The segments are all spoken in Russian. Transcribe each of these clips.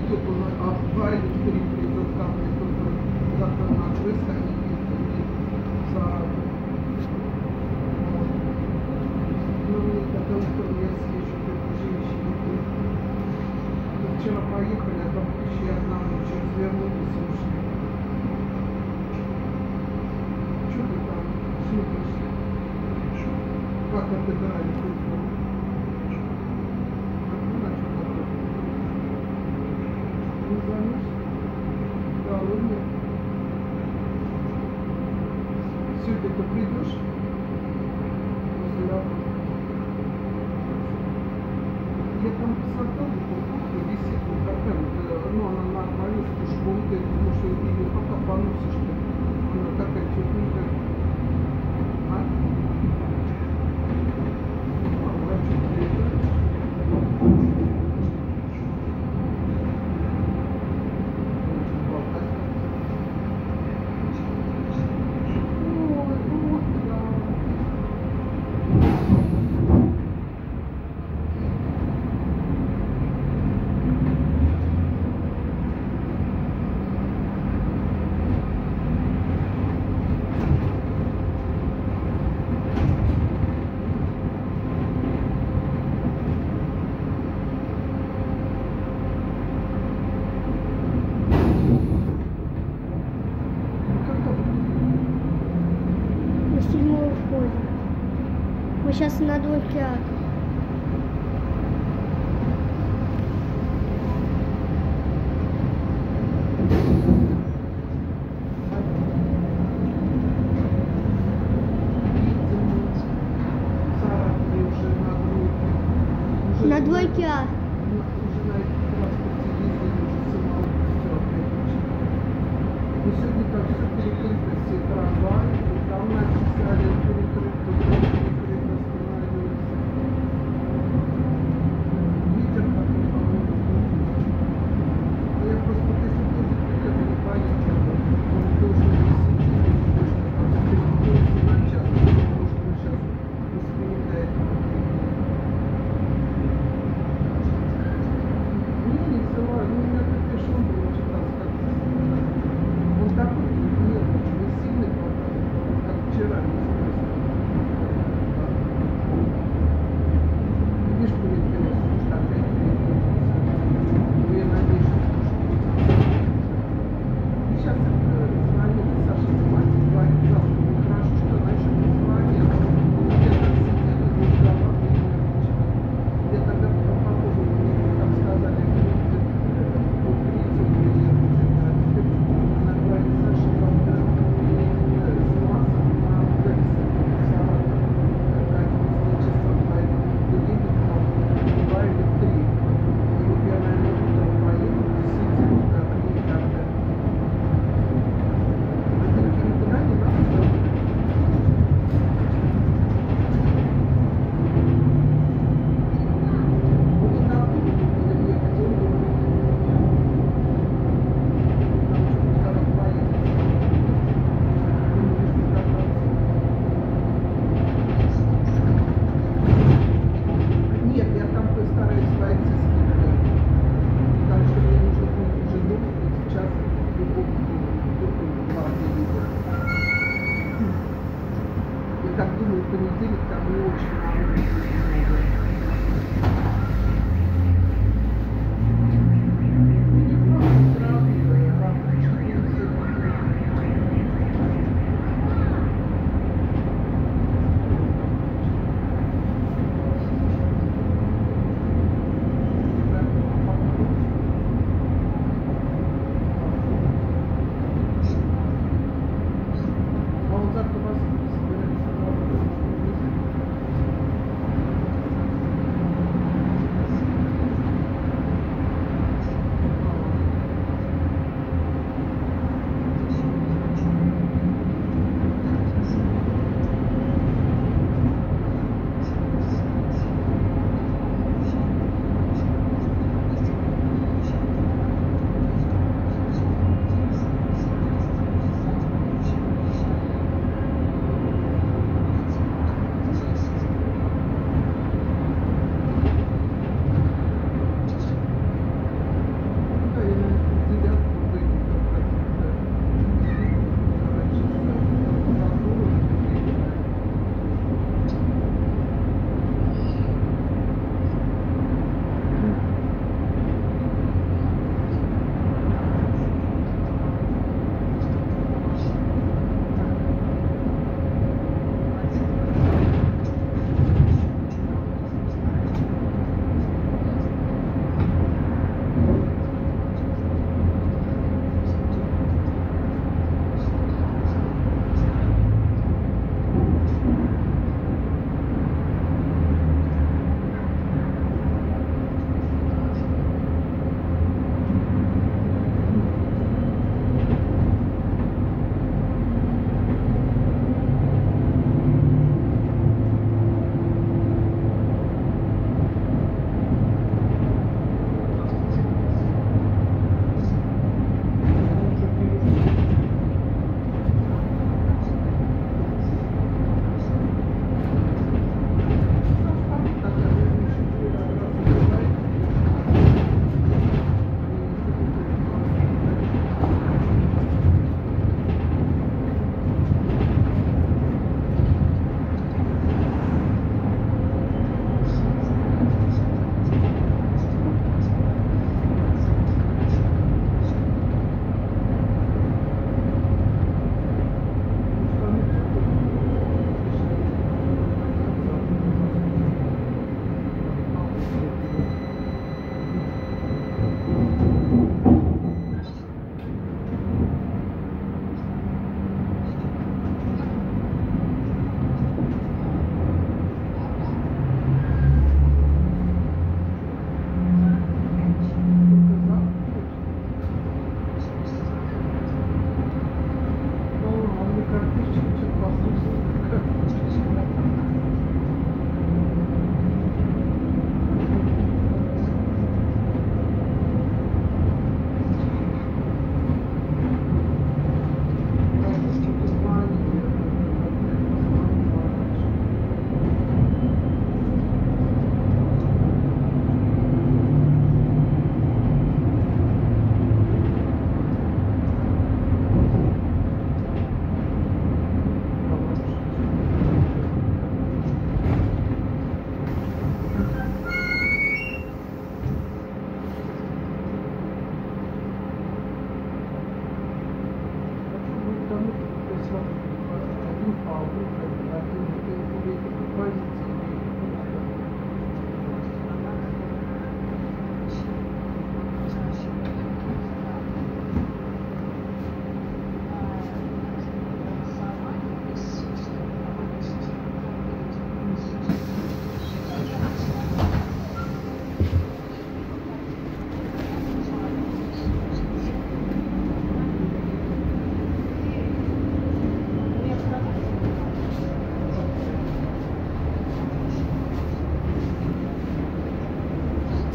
идет, а два или три призывка, только завтра на крыса они ездили за... Ну, мне тогда утром я съезжу к этой женщине. Мы вчера поехали, а там еще одна ночь, развернулись и ушли. Что ты там смотришь? Как отыграли футбол? Не звонишь? Да, ладно. Сегодня ты придешь? После работы. Я там посмотрела, куртка висит, вот такая вот, ну она на повестке школы, ты думаешь, что ее пока поносишь, она такая тепленькая. А? А врачу приезжаешь? Мы сейчас на двойке А. На двойке А. Но сегодня там все перекрыто, все трамваи, и там написали перекрыто, перекрыто остановилось. Ветер такой, по-моему, я просто, если тоже приеду, не поеду, он должен висеть, перекрылся на час, потому что мы сейчас успеем до этого. Не взяла, ну у меня капюшон был, очень так сказать. Он такой не сильный показывал, как вчера.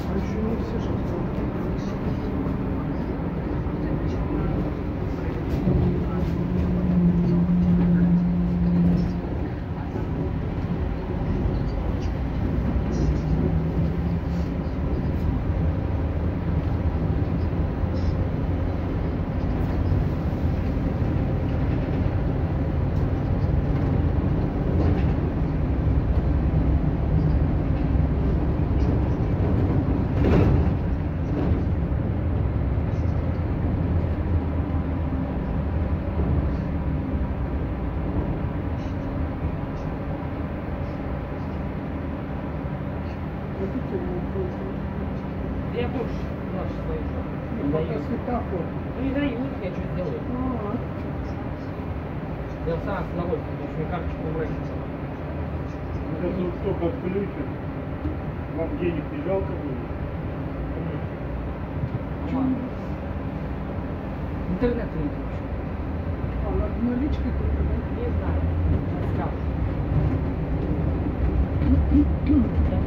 А еще не все же. Я тоже наш свою. Ну, пока светофор. Ну не дают, я что сделаю. А, Я сам с удовольствием, потому что мне карточку убрать. Если вот только отключат, вам денег не жалко будет? Ладно. Интернет не включу. а надо наличкой только, да? Не знаю. Сейчас скажу. Я